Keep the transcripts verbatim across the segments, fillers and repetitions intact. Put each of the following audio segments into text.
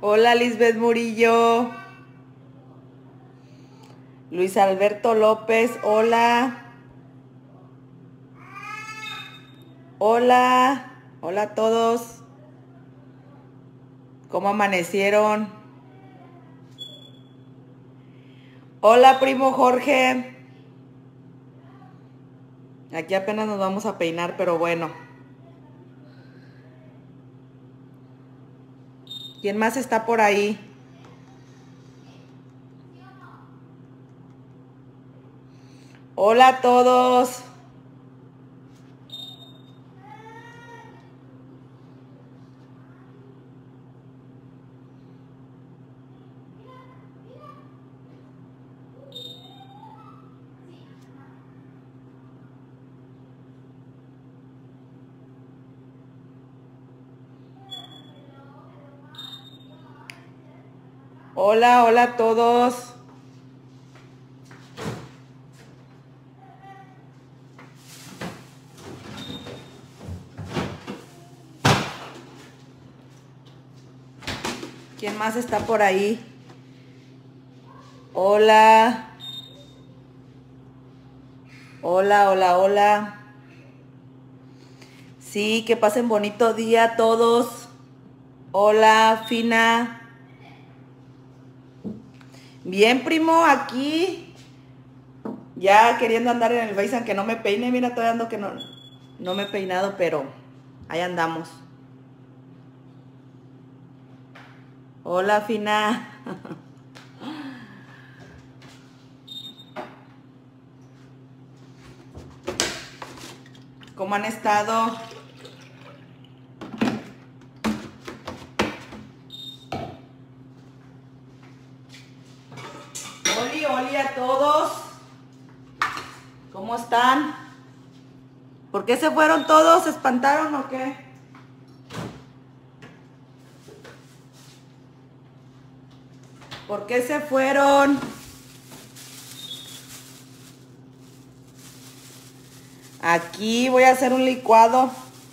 Hola, Lisbeth Murillo. Luis Alberto López, hola. Hola. Hola a todos. ¿Cómo amanecieron? Hola, primo Jorge. Aquí apenas nos vamos a peinar, pero bueno. ¿Quién más está por ahí? Hola a todos. Hola, hola a todos. ¿Quién más está por ahí? Hola. Hola, hola, hola. Sí, que pasen bonito día todos. Hola, Fina. Bien, primo, aquí. Ya queriendo andar en el Face, aunque no me peine. Mira, todavía ando que no, no me he peinado, pero ahí andamos. Hola, Fina. ¿Cómo han estado? Oli, oli a todos. ¿Cómo están? ¿Por qué se fueron todos? ¿Se espantaron o qué? ¿Por qué se fueron? Aquí voy a hacer un licuado.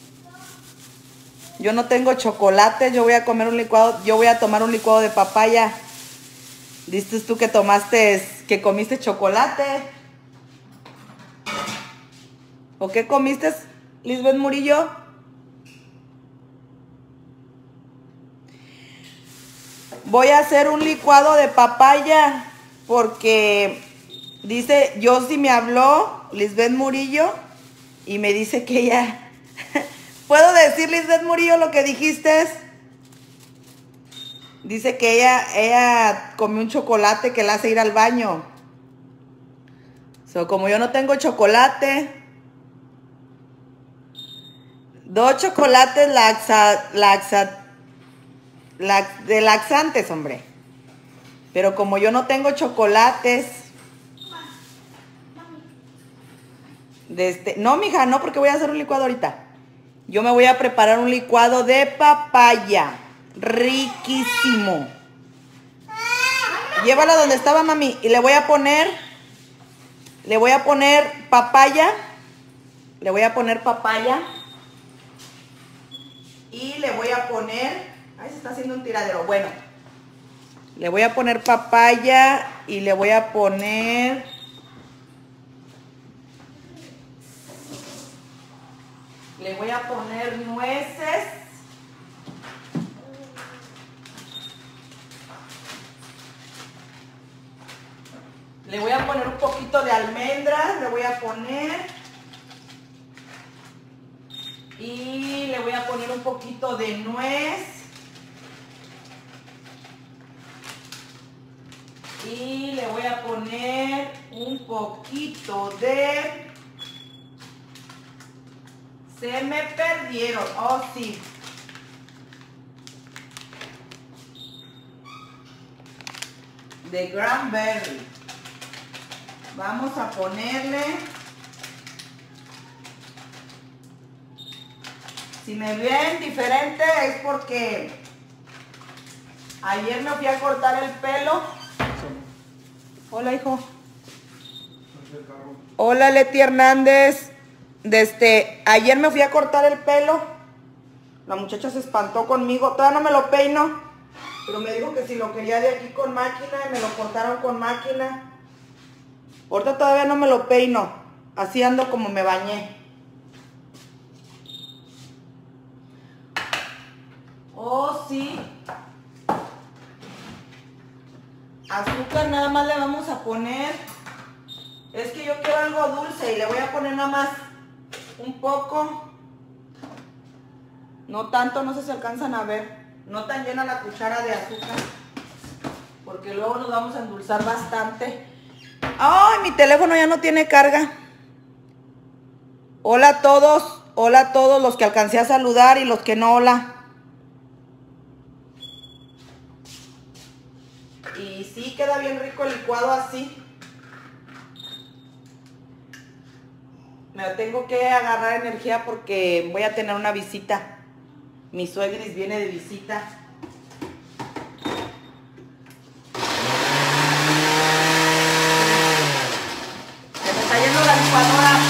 Yo no tengo chocolate, yo voy a comer un licuado, yo voy a tomar un licuado de papaya. Dices tú que tomaste, que comiste chocolate. ¿O qué comiste, Lisbeth Murillo? Voy a hacer un licuado de papaya porque dice, yo sí me habló Lisbeth Murillo y me dice que ella... ¿Puedo decir, Lisbeth Murillo, lo que dijiste? Dice que ella, ella comió un chocolate que la hace ir al baño. So, como yo no tengo chocolate, dos chocolates laxa, laxa, lax, de laxantes, hombre. Pero como yo no tengo chocolates, de este, no, mija, no, porque voy a hacer un licuado ahorita. Yo me voy a preparar un licuado de papaya. Riquísimo. Llévala donde estaba, mami. Y le voy a poner, le voy a poner papaya. Le voy a poner papaya. Y le voy a poner, ay, se está haciendo un tiradero. Bueno, le voy a poner papaya y le voy a poner, le voy a poner nueces. Le voy a poner un poquito de almendras, le voy a poner. Y le voy a poner un poquito de nuez. Y le voy a poner un poquito de... Se me perdieron. Oh, sí. De cranberry. Vamos a ponerle... Si me ven diferente es porque ayer me fui a cortar el pelo. Hola, hijo. Hola, Leti Hernández. Desde ayer me fui a cortar el pelo. La muchacha se espantó conmigo. Todavía no me lo peino. Pero me dijo que si lo quería de aquí con máquina, y me lo cortaron con máquina. Ahorita todavía no me lo peino. Así ando como me bañé. Oh, sí. Azúcar nada más le vamos a poner. Es que yo quiero algo dulce y le voy a poner nada más un poco. No tanto, no sé si alcanzan a ver. No tan llena la cuchara de azúcar. Porque luego nos vamos a endulzar bastante. ¡Ay, mi teléfono ya no tiene carga! Hola a todos. Hola a todos los que alcancé a saludar y los que no, hola. Y sí, queda bien rico el licuado así. Me tengo que agarrar energía porque voy a tener una visita. Mi suegris viene de visita. Se me está yendo la licuadora.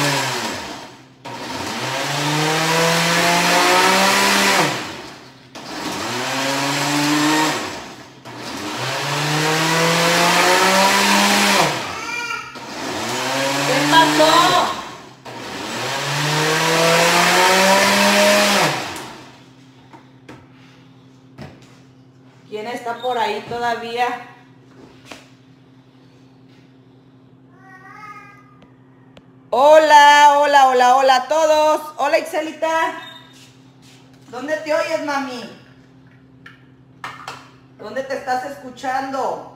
¿Qué pasó? ¿Quién está por ahí todavía? Hola, hola, hola, hola a todos. Hola, Ixelita. ¿Dónde te oyes, mami? ¿Dónde te estás escuchando?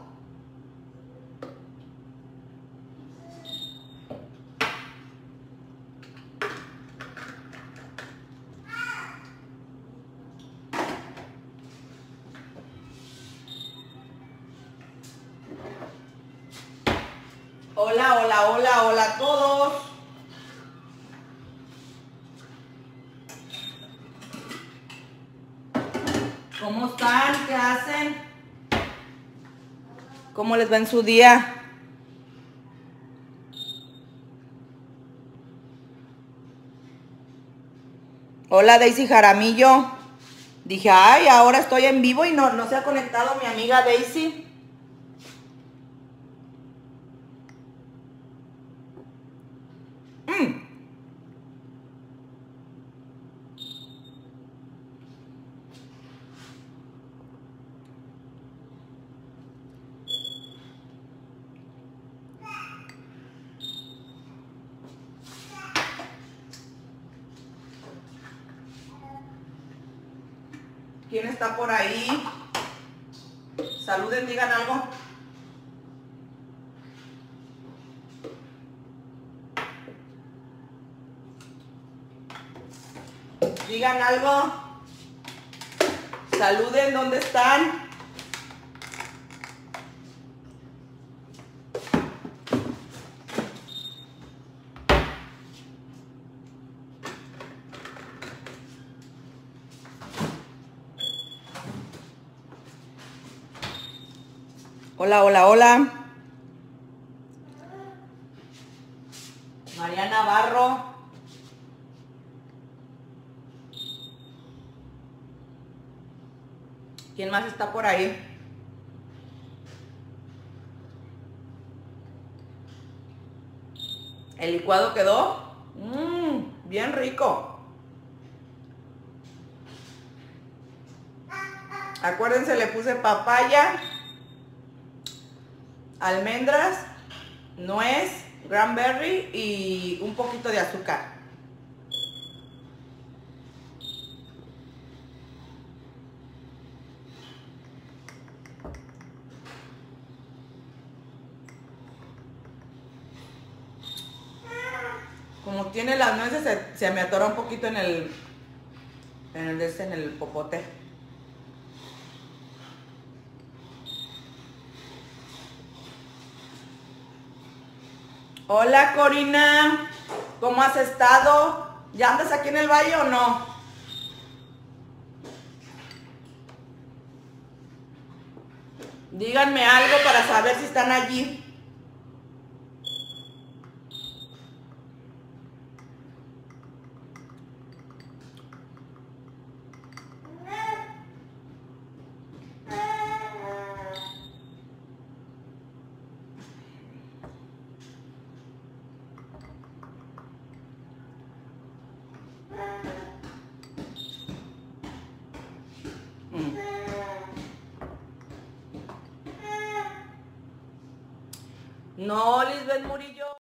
Hola, hola, hola, hola a todos. ¿Cómo están? ¿Qué hacen? ¿Cómo les va en su día? Hola, Daisy Jaramillo. Dije, ay, ahora estoy en vivo y no, no se ha conectado mi amiga Daisy. Mm. ¿Quién está por ahí? Saluden, digan algo. Digan algo. Saluden, ¿dónde están? Hola, hola, hola. María Navarro. ¿Quién más está por ahí? ¿El licuado quedó? Mmm, bien rico. Acuérdense, le puse papaya, almendras, nuez, cranberry y un poquito de azúcar. Como tiene las nueces, se, se me atora un poquito en el, en el, en el popote. Hola, Corina, ¿cómo has estado? ¿Ya andas aquí en el valle o no? Díganme algo para saber si están allí. No, Lisbeth Murillo.